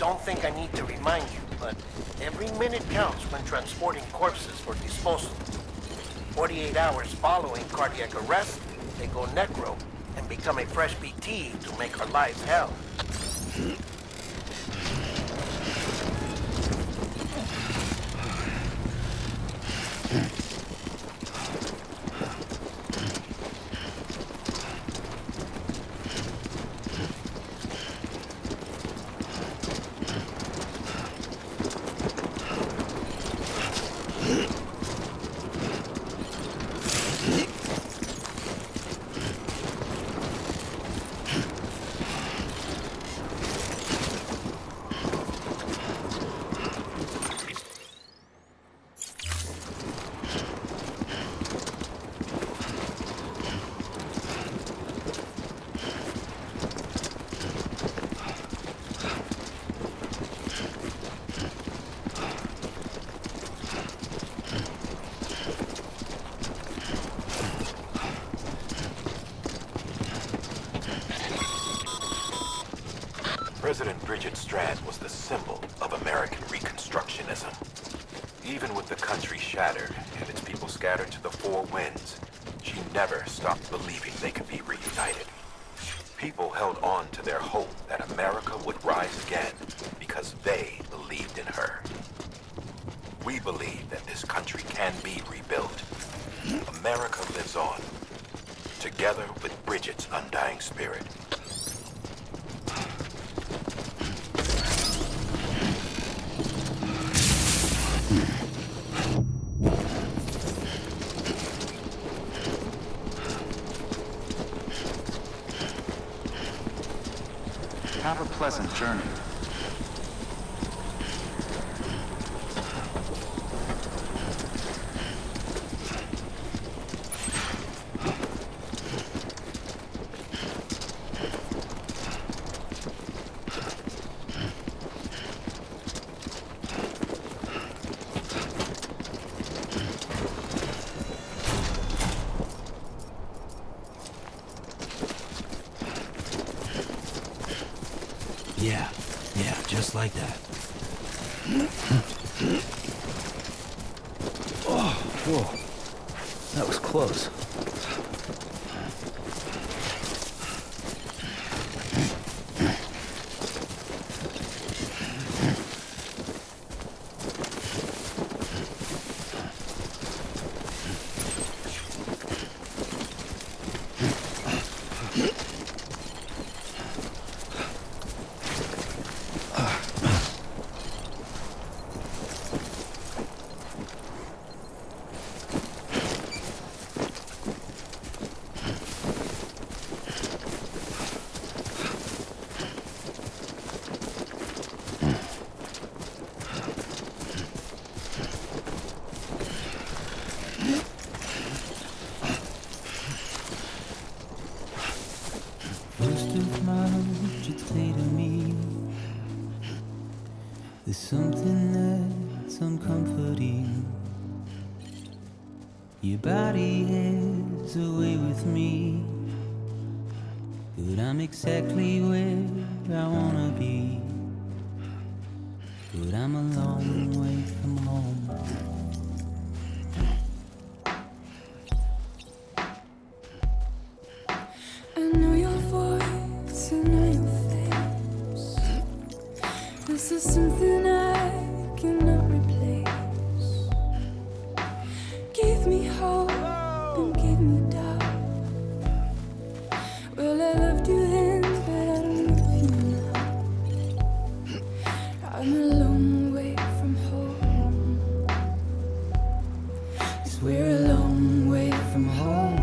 don't think I need to remind you, but every minute counts when transporting corpses for disposal. 48 hours following cardiac arrest, they go necro and become a fresh BT to make our lives hell. President Bridget Strand was the symbol of American Reconstructionism. Even with the country shattered and its people scattered to the four winds, she never stopped believing they could be reunited. People held on to their hope that America would rise again because they believed in her. We believe that this country can be rebuilt. America lives on, together with Bridget's undying spirit. Have a pleasant journey. Yeah, just like that. Oh, whoa. That was close. There's something that's uncomforting. Your body is away with me, but I'm exactly where I wanna be. But I'm a long way from home. I know your voice, I know your face. This is something I cannot replace. Gave me hope and gave me doubt. Well, I loved you then, but I don't love you now. I'm a long way from home. 'Cause we're a long way from home.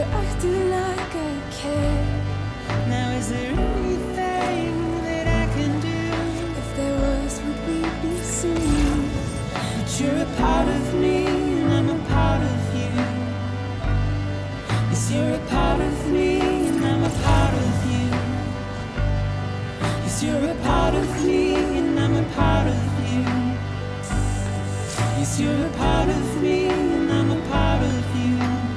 acting like I care. Now is there anything that I can do? If there was, would we be singing? But you're a part of me and I'm a part of you. Yes, you're a part of me and I'm a part of you. Yes, you're a part of me and I'm a part of you. Yes, you're a part of me and I'm a part of you.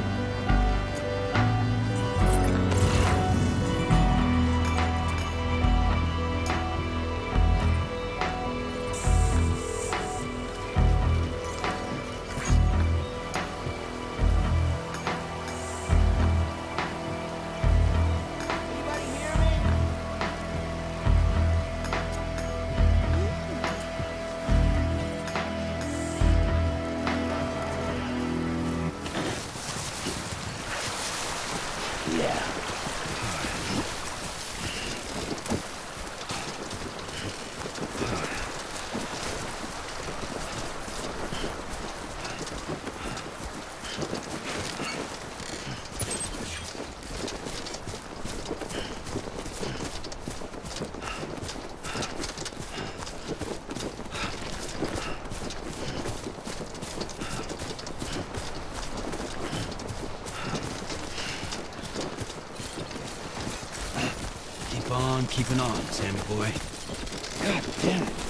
Keeping on, Sammy boy. God damn it.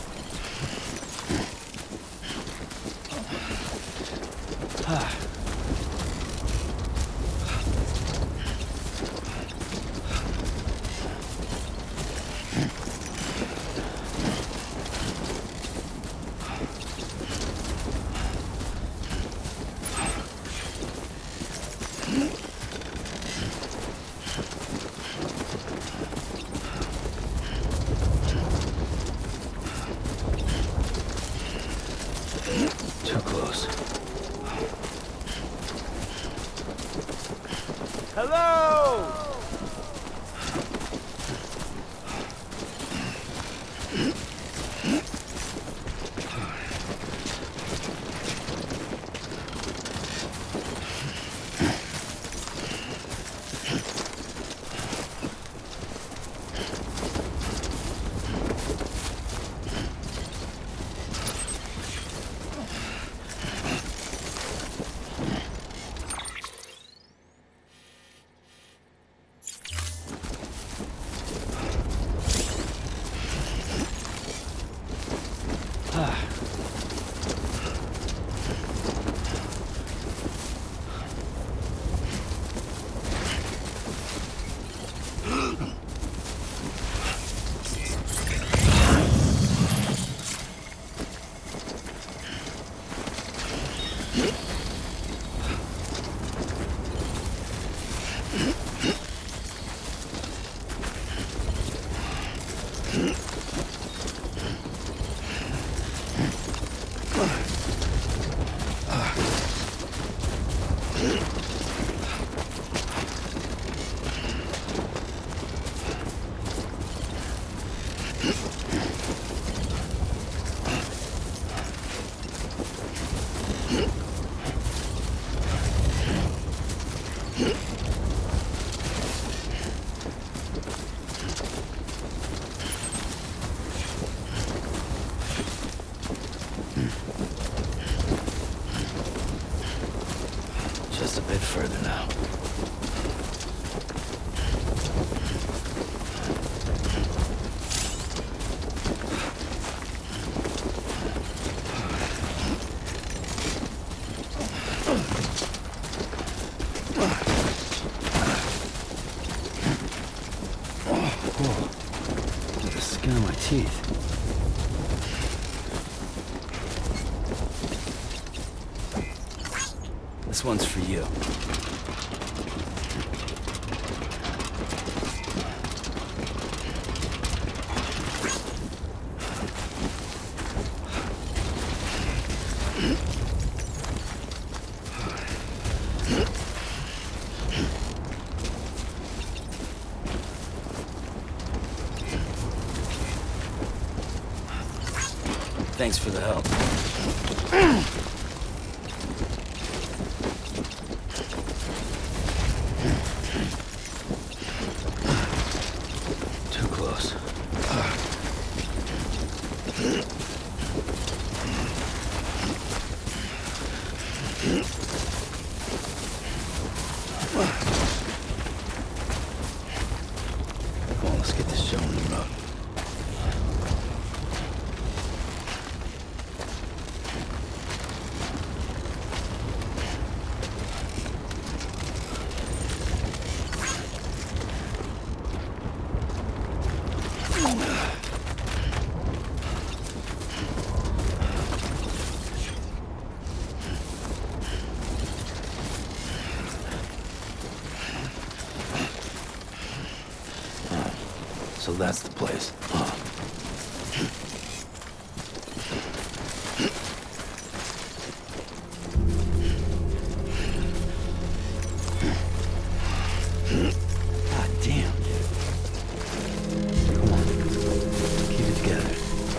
Too close. Hello! Just a bit further now. Whoa. The skin on my teeth. This one's for you. Thanks for the help. Too close. Come on, let's get this show on the road. So that's the place. God damn. Come on. Keep it together.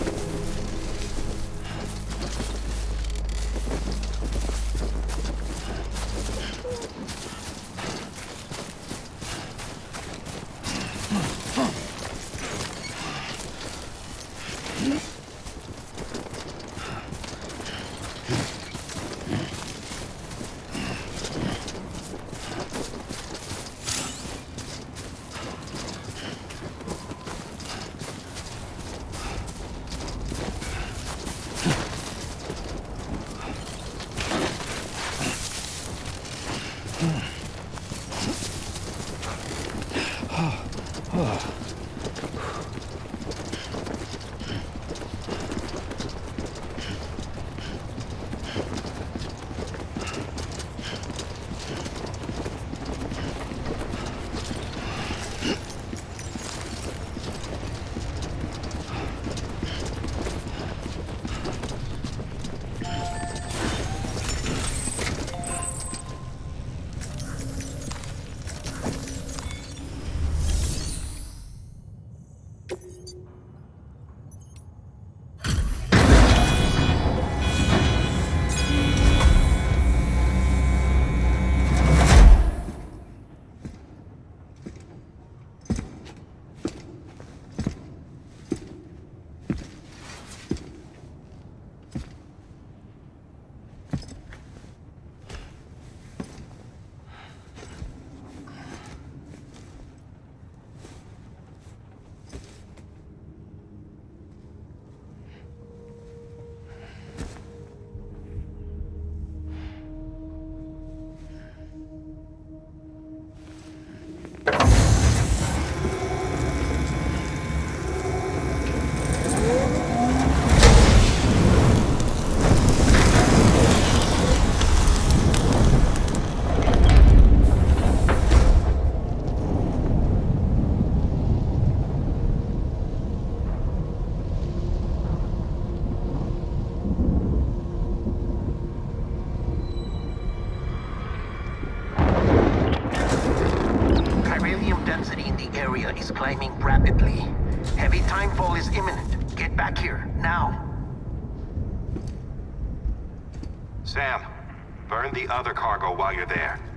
Is climbing rapidly. Heavy timefall is imminent. Get back here, now. Sam, burn the other cargo while you're there.